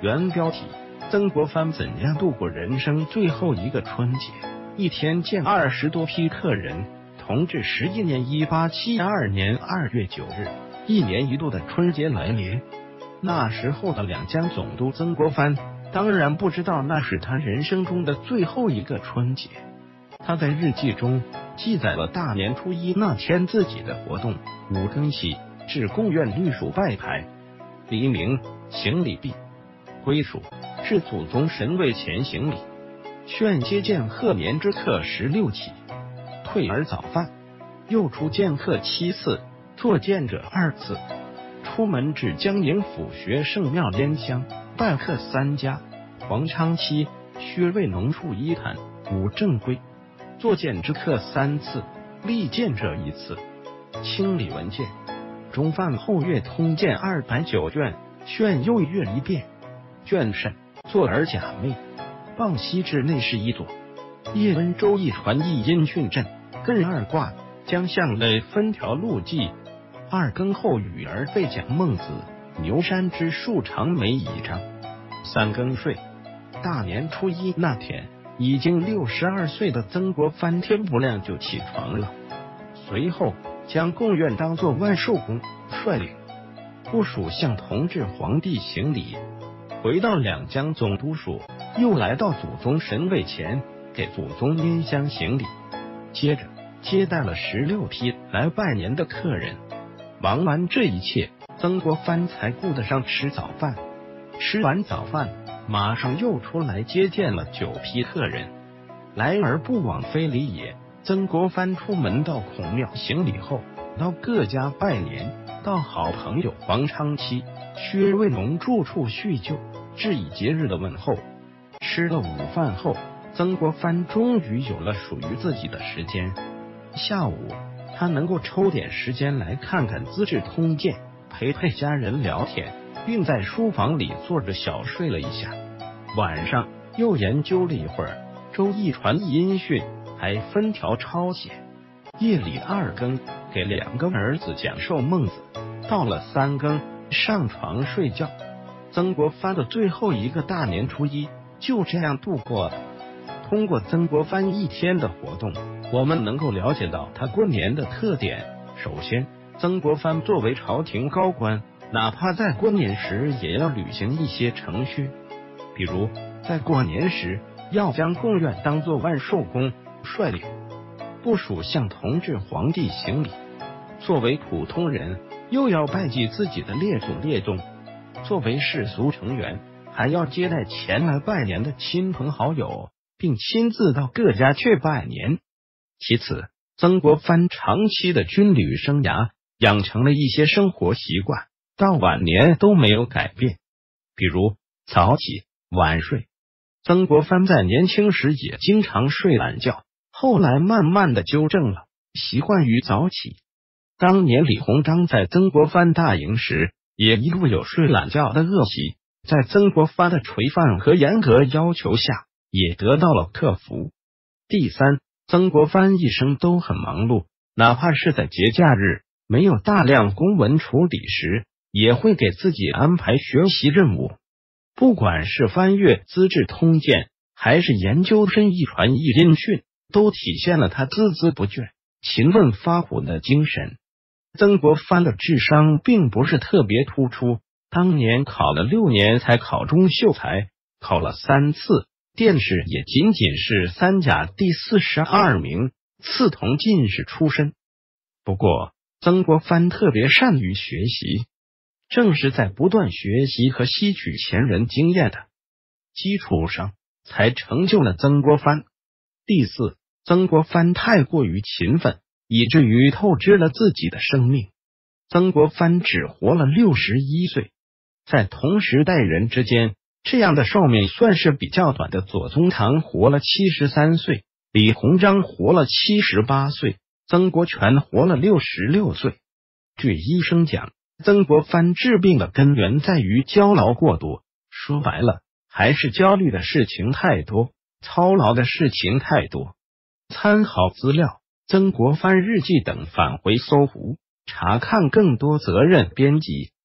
原标题：曾国藩怎样度过人生最后一个春节？一天见20多批客人。同治11年1872年2月9日，一年一度的春节来临。那时候的两江总督曾国藩当然不知道那是他人生中的最后一个春节。他在日记中记载了大年初一那天自己的活动：5更起至贡院律署拜牌，黎明行礼毕，归署至祖宗神位前行礼，劝接见贺年之客16起，退而早饭，又出见客7次，作见者2次。出门至江宁府学圣庙拈香，拜客3家，黄昌期、薛卫农处1坛，5正归。作见之客3次，历见者1次。清理文件，中饭后阅通鉴209卷，炫又阅1遍。卷甚，坐而假寐。傍西至内侍一佐。叶温州一传译音训镇，艮2卦，将相类分条路记。2更后与儿备讲孟子、牛山之术长梅仪章。3更睡。大年初一那天，已经62岁的曾国藩天不亮就起床了，随后将贡院当作万寿宫，率领部属向同治皇帝行礼。回到两江总督署，又来到祖宗神位前，给祖宗拈香行礼。接着接待了16批来拜年的客人。忙完这一切，曾国藩才顾得上吃早饭。吃完早饭，马上又出来接见了9批客人。来而不往非礼也。曾国藩出门到孔庙行礼后，到各家拜年，到好朋友黄昌期、薛卫农住处叙旧，致以节日的问候。吃了午饭后，曾国藩终于有了属于自己的时间。下午，他能够抽点时间来看看《资治通鉴》，陪家人聊天，并在书房里坐着小睡了一下。晚上又研究了一会儿《周易传译音训》，还分条抄写。夜里2更，给2个儿子讲授孟子。到了3更，上床睡觉。曾国藩的最后一个大年初一就这样度过了。通过曾国藩一天的活动，我们能够了解到他过年的特点。首先，曾国藩作为朝廷高官，哪怕在过年时也要履行一些程序，比如在过年时要将贡院当作万寿宫，率领部属向同治皇帝行礼。作为普通人，又要拜祭自己的列祖列宗；作为世俗成员，还要接待前来拜年的亲朋好友，并亲自到各家去拜年。其次，曾国藩长期的军旅生涯养成了一些生活习惯，到晚年都没有改变，比如早起晚睡。曾国藩在年轻时也经常睡懒觉，后来慢慢的纠正了，习惯于早起。当年李鸿章在曾国藩大营时，也一度有睡懒觉的恶习，在曾国藩的垂范和严格要求下，也得到了克服。第三，曾国藩一生都很忙碌，哪怕是在节假日没有大量公文处理时，也会给自己安排学习任务。不管是翻阅《资治通鉴》，还是研究《申易传译音训》，都体现了他孜孜不倦、勤奋发苦的精神。曾国藩的智商并不是特别突出，当年考了6年才考中秀才，考了3次，殿试也仅仅是3甲第42名，次同进士出身。不过，曾国藩特别善于学习，正是在不断学习和吸取前人经验的基础上，才成就了曾国藩。第四，曾国藩太过于勤奋，以至于透支了自己的生命。曾国藩只活了61岁，在同时代人之间，这样的寿命算是比较短的。左宗棠活了73岁，李鸿章活了78岁，曾国荃活了66岁。据医生讲，曾国藩治病的根源在于焦劳过度，说白了，还是焦虑的事情太多，操劳的事情太多。参考资料：曾国藩日记等，返回搜狐查看更多责任编辑。